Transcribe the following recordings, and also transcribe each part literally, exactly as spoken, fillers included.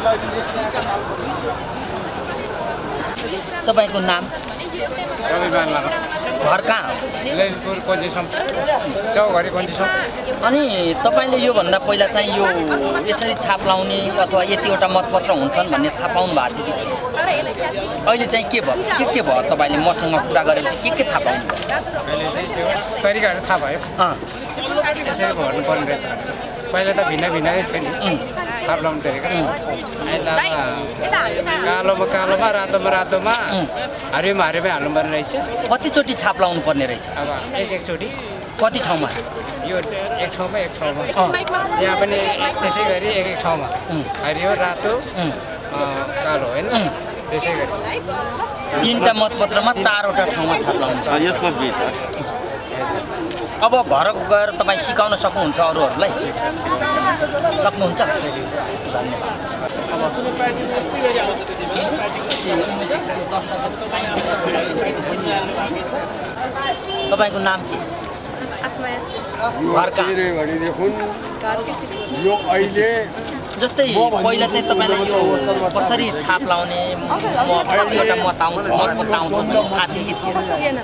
तपाईको नाम घर कहाँ अनि तपाईले यो भन्दा पहिला चाहिँ यो यसरी छाप लाउने अथवा यतिवटा मतपत्र हुन्छन् भन्ने थाहा पाउनु भएको थियो कि अहिले चाहिँ के भयो के के भयो तपाईले मसँग कुरा गरेपछि के के थाहा पाउनु अहिले चाहिँ यस तरिकाहरु थाहा भयो अ यसरी भर्नु पर्ने रहेछ पहिला त भिन्न भिन्न थियो नि छाप लाउने तरिका अहिले कालोमा कालोमा रातोमा रातोमा हरियोमा हरियोमा हाल्नु पर्ने रहेछ कति चोटी छाप लाउनु पर्ने रहेछ अब एक एक चोटी कति ठाउँमा यो एक ठाउँमा एक ठाउँमा यहाँ पनि त्यसै गरी एक एक ठाउँमा हरियो रातो कालो हैन त्यसै गरी तीनटा मतपत्रमा चारवटा ठाउँमा छाप लाउनु यसको अब घर गएर तपाईँ सिकाउन सक्नुहुन्छ अरूहरूलाई सक्नुहुन्छ तपाईँको नाम के जस्तै पहिला चाहिँ तपाईँलाई यो कसरी छाप लाउने कतिवटा मत आउँछ मतपत्र आउँछ भन्ने थाहा थियो कि थिएन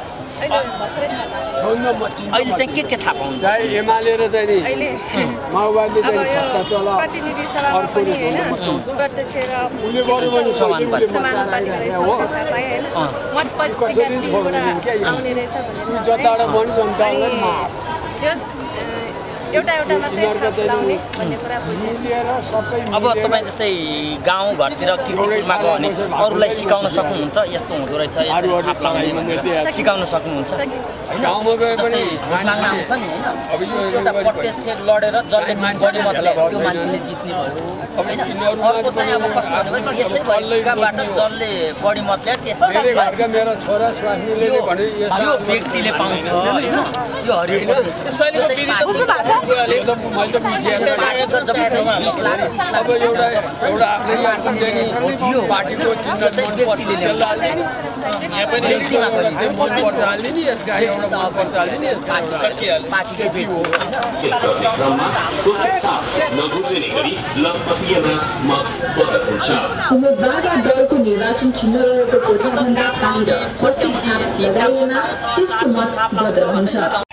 अहिले चाहिँ के के थाहा पाउनुहुन्छ एमाले र चाहिँ नि माओवादी चाहिँ प्रतिनिधि सभामा पनि हैन प्रत्यक्ष र समानुपातिक समानुपातिक रहेछ हैन मतपत्रिका दिनबाट आउने रहेछ भनेर जताबाट पनि जनतालाई त्यस एउटा एउटा मात्रै छाप लाउने भन्ने कुरा बुझ्यो अब तपाईँ जस्तै गाउँ घरतिर किर्तिपुरमा गयो भने अरूलाई सिकाउन सक्नुहुन्छ यस्तो हुँदो रहेछ यसरी छाप लाउने भनेर सिकाउन सक्नुहुन्छ गाउँमा गए पनि माग्न आउँछ नि हैन अब यो एउटा प्रत्यक्ष लडेर जसले बढी मत ल्यायो त्यो मान्छेले जित्ने भयो हैन अर्को चाहिँ अब कस्तो भने यसै तरिकाबाट जसले बढी मत ल्यायो त्यसले घरका मेरो छोरा स्वास्नीले भने यो व्यक्तिले पाउँछ हैन यो हरियो यसपालिको विधि त एकदम मैले त मिसिएको अब एउटा एउटा आफ्नै आफ्नो चाहिँ यो पार्टीको चिन्ह मनपर्छ यहाँ पनि यसको एउटा चाहिँ मनपर्छ हाल्ने नि यसका एउटा मनपर्छ हाल्ने नि यसका सकिहाल्यो पार्टीको हो उम्मेदवार दलको निर्वाचन चिन्ह रहेको कोठाभन्दा बाहिर स्वस्तिक छाप लगाइएमा त्यसको मत बदल हुन्छ।